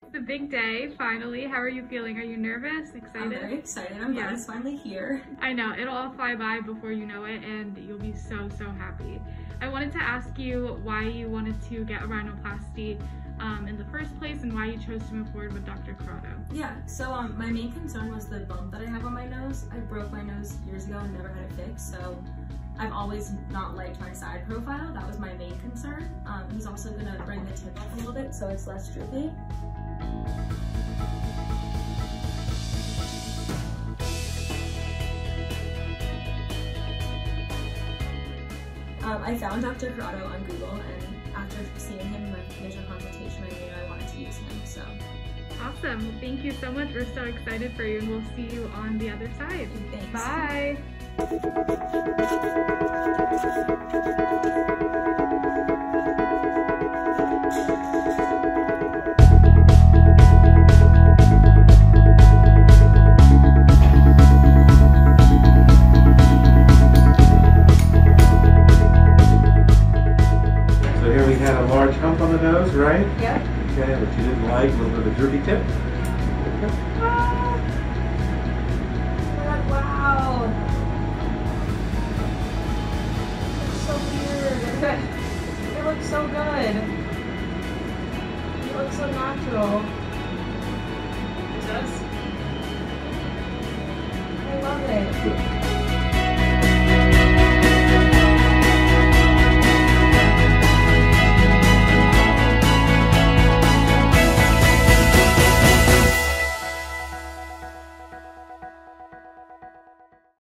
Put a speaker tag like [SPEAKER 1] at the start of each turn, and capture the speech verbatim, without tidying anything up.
[SPEAKER 1] It's a big day, finally. How are you feeling? Are you nervous, excited?
[SPEAKER 2] I'm very excited. I'm glad
[SPEAKER 1] Yeah.
[SPEAKER 2] it's finally here.
[SPEAKER 1] I know, it'll all fly by before you know it, and you'll be so, so happy. I wanted to ask you why you wanted to get a rhinoplasty um, in the first place and why you chose to move forward with Doctor Corrado.
[SPEAKER 2] Yeah, so um, my main concern was the bump that I have on my nose. I broke my nose years ago and never had it fixed, so I've always not liked my side profile. That was my main concern. Um, he's also gonna bring the tip up a little bit so it's less droopy. Um, I found Doctor Corrado on Google, and after seeing him in my initial consultation, I knew I wanted to use him, so.
[SPEAKER 1] Awesome. Thank you so much. We're so excited for you, and we'll see you on the other side.
[SPEAKER 2] Thanks.
[SPEAKER 1] Bye.
[SPEAKER 3] So here we had a large hump on the nose, right?
[SPEAKER 1] Yep.
[SPEAKER 3] Okay, but you didn't like a little bit of a droopy tip.
[SPEAKER 1] Ah. Wow. That's so weird. It looks so good. It looks so natural. It does. I love it.
[SPEAKER 3] Good.